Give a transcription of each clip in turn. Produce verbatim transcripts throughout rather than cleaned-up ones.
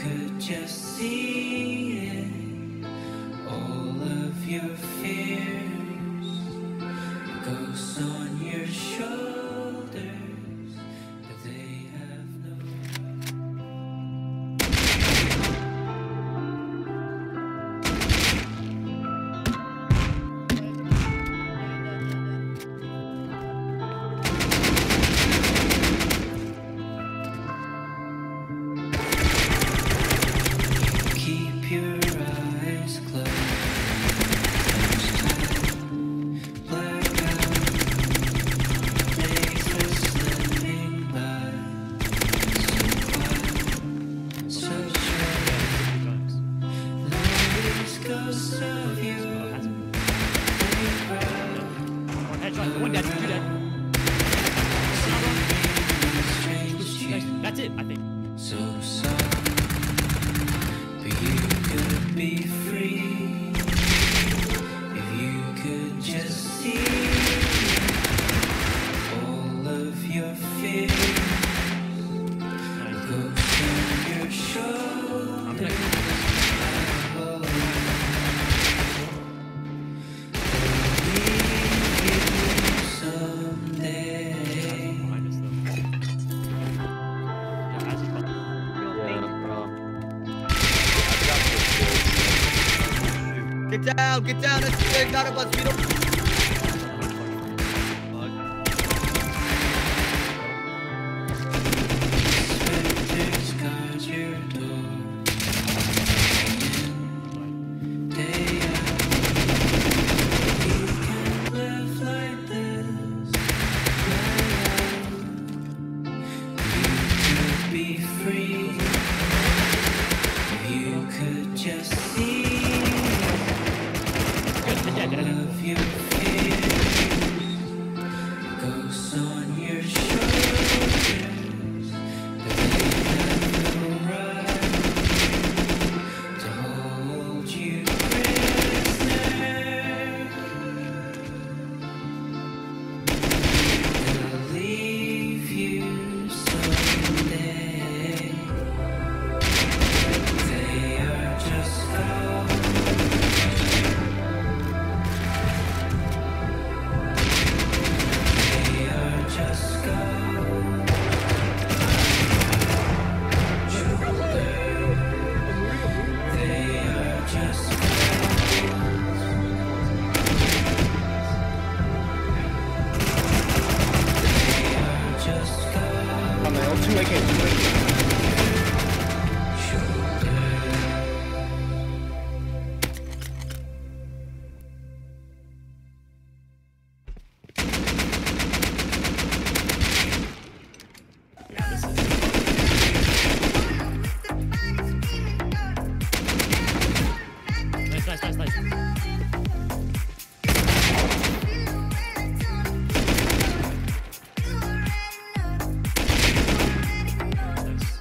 could just see it, all of your fears, ghosts on your shoulders, but they have no. Keep your eyes closed. Black out, days are slipping by. So quiet, so sure. These ghosts of you, they crowd. One headshot, one dead, two dead. Strange That's it, I think. so soft, but you could be free if you could just see all of your fears, ghosts on your I'm shoulders. gonna Believe you someday. behind us though. Yeah, as he's about- Get down, get down, that's good, not a bus, we don't... Specters guard your door. Day out. You can't live like this. Fly out. You could be free if you could just see Good, dead, dead, dead, dead. of your fears, ghosts on your shoulders, but they have no right to hold you prisoner. They'll leave you someday. They are just ghosts. They are just ghosts. They are just They are just ghosts. On my own two, I can't do it. Yeah, this is. Nice, nice, nice, nice. Nice.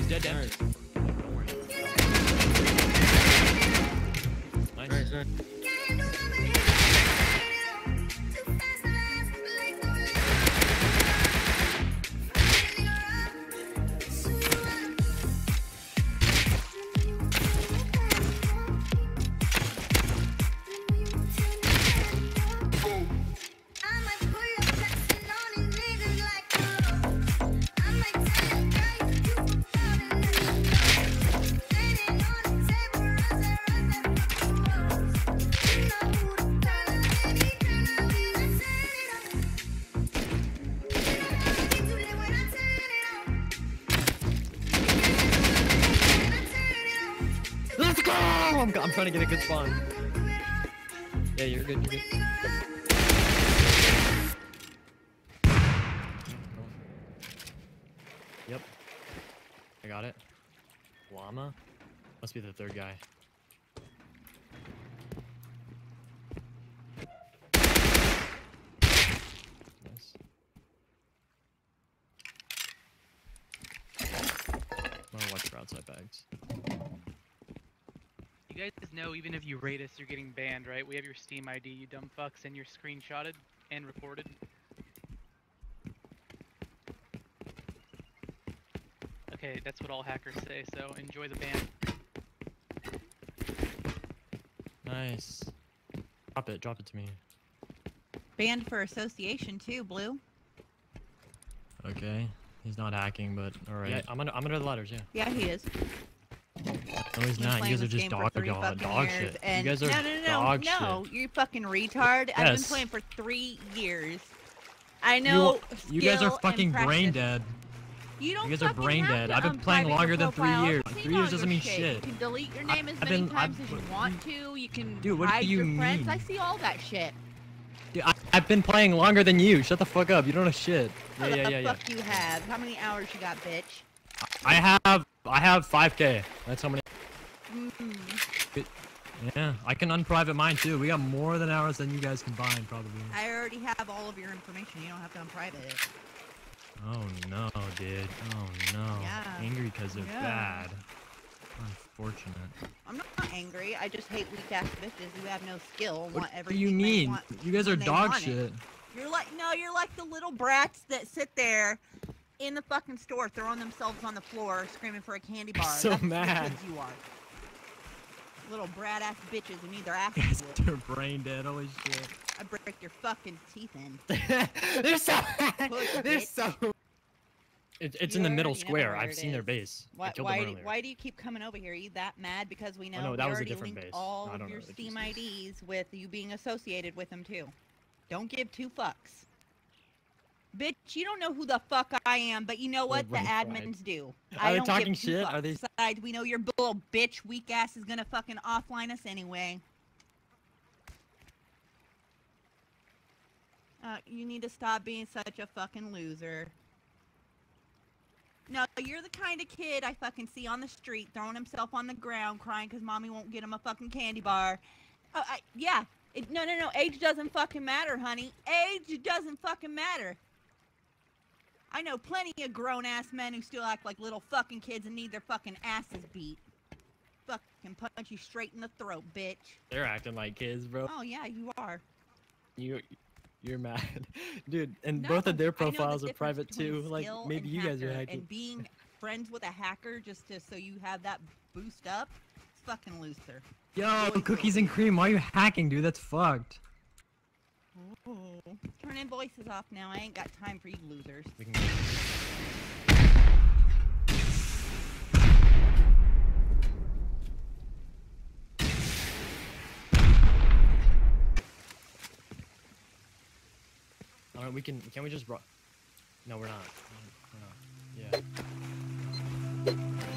dead, dead. Nice. Don't worry. Nice. Nice, nice. Let's go! I'm, I'm trying to get a good spawn. Yeah, you're good, you're good. Yep. I got it. Llama? Must be the third guy. Nice. I'm gonna watch for outside bags. You guys know even if you rate us, you're getting banned, right? We have your Steam I D, you dumb fucks, and you're screenshotted and recorded. Okay, that's what all hackers say, so enjoy the ban. Nice. Drop it, drop it to me. Banned for association too, Blue. Okay. He's not hacking, but alright. Yeah, I'm under I'm under the ladders, yeah. Yeah, he is. No, he's Been not. You playing guys are this just game for dog, three dog, fucking dog years, shit. You and- guys are no, no, no, dog no, shit. you fucking retard. I've been Yes. playing for three years. I know. You, you guys are skill and fucking brain practice. dead. You don't You guys are fucking brain have dead. to I've been playing unprivate your longer than three profile. years. I've seen Three all years doesn't your mean shit. shit. You can delete your I- name as I've many been- times I've- as you want to. You can Dude, what do hide you your friends. mean? I see all that shit. Dude, I, I've been playing longer than you. Shut the fuck up. You don't know shit. Yeah, What yeah, the yeah, yeah. fuck you have? How many hours you got, bitch? I have I have five K. That's how many. Mm. Yeah, I can unprivate mine too. We got more than hours than you guys combined, probably. I already have all of your information. You don't have to unprivate it. Oh no, dude. Oh no. Yeah. Angry because they're Yeah. bad. Unfortunate. I'm not angry. I just hate weak ass bitches who have no skill and want What do everything you they mean? want You guys are when they dog want it. shit. You're like no, you're like the little brats that sit there in the fucking store throwing themselves on the floor screaming for a candy bar. so That's mad. the kids you are. Little brat ass bitches who need their You asses guys whooped. are brain dead. Holy shit. I break your fucking teeth in. they're so. Push they're it. so. It's it's in the You middle already know square. where I've it seen their is. base. I Why, killed why, them do- earlier. why do you keep coming over here? Are you that mad because we know Oh, no, we that was a already different linked base. all I of don't your know the Steam G I Cs. Ds with you being associated with them too. Don't give two fucks. Bitch, you don't know who the fuck I am, but you know what? The Right, right. admins do. Are I they don't talking give two shit? fucks. Are they- Besides, we know your little bitch weak ass is gonna fucking offline us anyway. Uh, you need to stop being such a fucking loser. No, you're the kind of kid I fucking see on the street throwing himself on the ground crying because mommy won't get him a fucking candy bar. Uh, I, yeah. It, no, no, no. Age doesn't fucking matter, honey. Age doesn't fucking matter. I know plenty of grown-ass men who still act like little fucking kids and need their fucking asses beat. Fucking punch you straight in the throat, bitch. They're acting like kids, bro. Oh, yeah, you are. You, you're mad, dude. And No, both of their I know the profiles are difference private between too. Like skill maybe and you guys are hacker hacking. And being friends with a hacker just to so you have that boost up, it's fucking loser. Yo, Boys cookies will. and cream. Why are you hacking, dude? That's fucked. Oh. Turning voices off now. I ain't got time for you losers. We can All right, we can. Can we just? Ro no, we're not. We're not. Yeah.